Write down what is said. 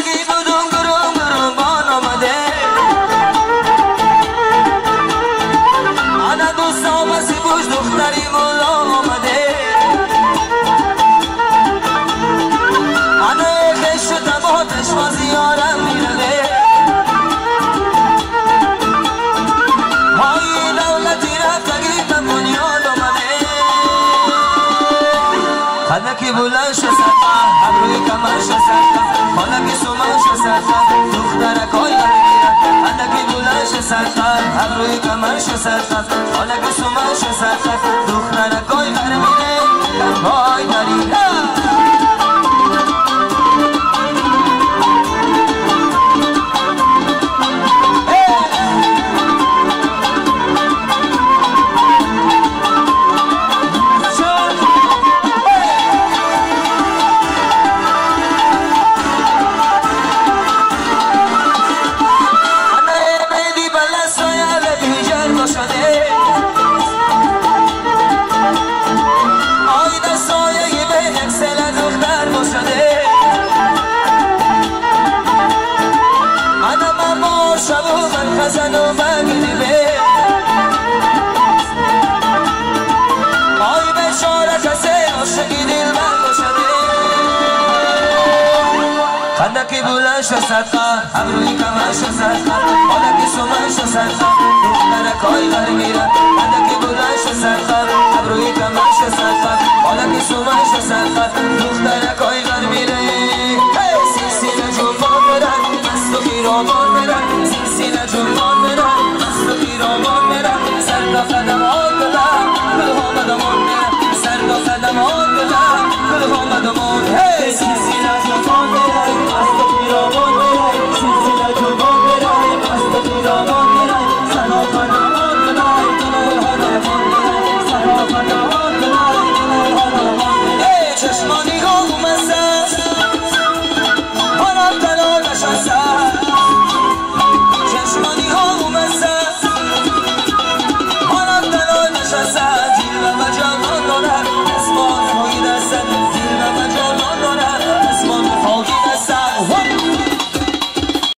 عاشقی بودم گروم گروم بان آمده آنا دوستا بسی بوش دختری مولا آمده آنا کش تباتش و زیارم میرده های دولتی رفتگی به بنیاد آمده خدکی بلند شستا ابروی کمر شستا خالکی سومن شستا دخترکای برمیرد خدکی بلند شستا ابروی کمر شستا خالکی سومن شستا دخترکای برمیرد وای داری خزن و بگیره آی بشاره کسی عاشقی دل بگو شده خندکی بلند شو صدقه ابروی کمر شو صدقه حالکی سومن شو صدقه دخترکای برمیرد خندکی بلند شو صدقه ابروی کمر شو صدقه حالکی سومن شو صدقه دخترکای برمیرد